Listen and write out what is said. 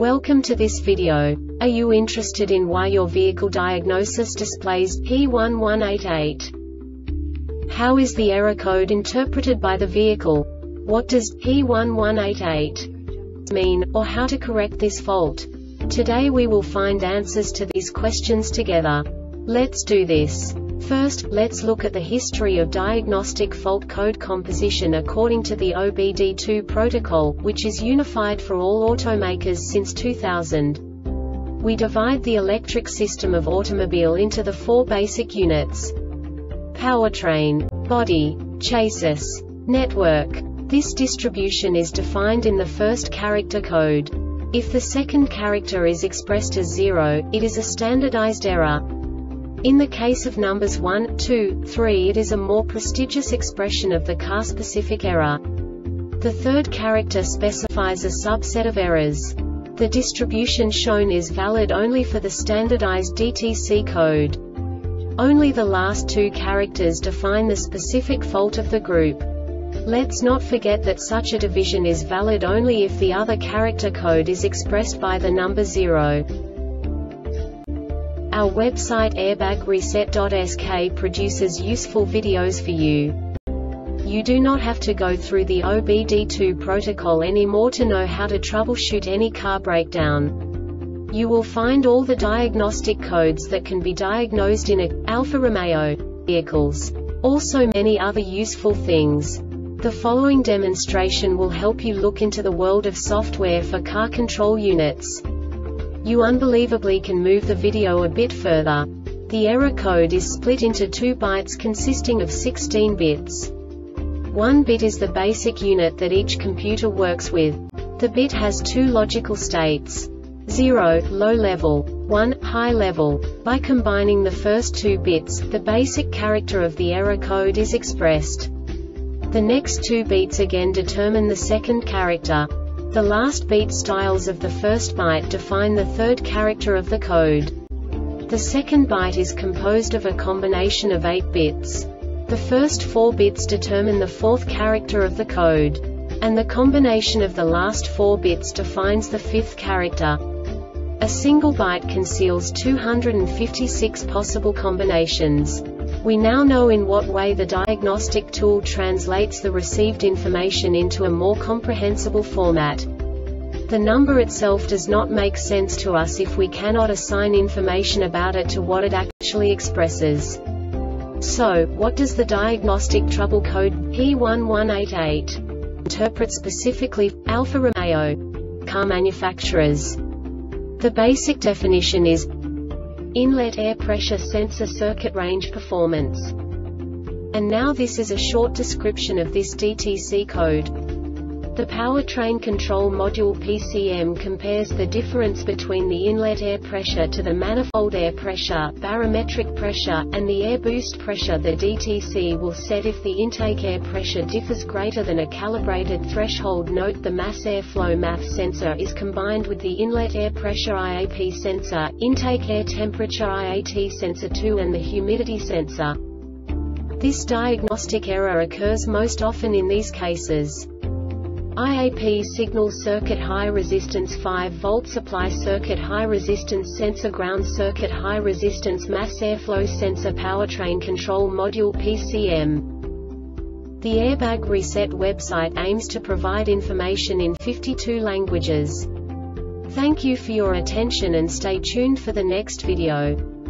Welcome to this video. Are you interested in why your vehicle diagnosis displays P1188? How is the error code interpreted by the vehicle? What does P1188 mean, or how to correct this fault? Today we will find answers to these questions together. Let's do this. First, let's look at the history of diagnostic fault code composition according to the OBD2 protocol, which is unified for all automakers since 2000. We divide the electric system of automobile into the four basic units: powertrain, body, chassis, network. This distribution is defined in the first character code. If the second character is expressed as 0, it is a standardized error. In the case of numbers 1, 2, 3, it is a more prestigious expression of the car-specific error. The third character specifies a subset of errors. The distribution shown is valid only for the standardized DTC code. Only the last two characters define the specific fault of the group. Let's not forget that such a division is valid only if the other character code is expressed by the number 0. Our website airbagreset.sk produces useful videos for you. You do not have to go through the OBD2 protocol anymore to know how to troubleshoot any car breakdown. You will find all the diagnostic codes that can be diagnosed in Alfa Romeo vehicles. Also many other useful things. The following demonstration will help you look into the world of software for car control units. You unbelievably can move the video a bit further. The error code is split into 2 bytes consisting of 16 bits. 1 bit is the basic unit that each computer works with. The bit has 2 logical states: 0, low level, 1, high level. By combining the first 2 bits, the basic character of the error code is expressed. The next 2 beats again determine the second character. The last beat styles of the first byte define the third character of the code. The second byte is composed of a combination of 8 bits. The first 4 bits determine the fourth character of the code. And the combination of the last 4 bits defines the fifth character. A single byte conceals 256 possible combinations. We now know in what way the diagnostic tool translates the received information into a more comprehensible format. The number itself does not make sense to us if we cannot assign information about it to what it actually expresses. So, what does the diagnostic trouble code P1188 interpret specifically for Alfa Romeo car manufacturers? The basic definition is inlet air pressure sensor circuit range performance. And now this is a short description of this DTC code. The Powertrain Control Module PCM compares the difference between the inlet air pressure to the manifold air pressure, barometric pressure, and the air boost pressure. The DTC will set if the intake air pressure differs greater than a calibrated threshold. Note the mass airflow MAF sensor is combined with the inlet air pressure IAP sensor, intake air temperature IAT sensor 2 and the humidity sensor. This diagnostic error occurs most often in these cases: IAP signal circuit high resistance 5 volt supply circuit high resistance sensor ground circuit high resistance mass airflow sensor powertrain control module PCM. The Airbag Reset website aims to provide information in 52 languages. Thank you for your attention and stay tuned for the next video.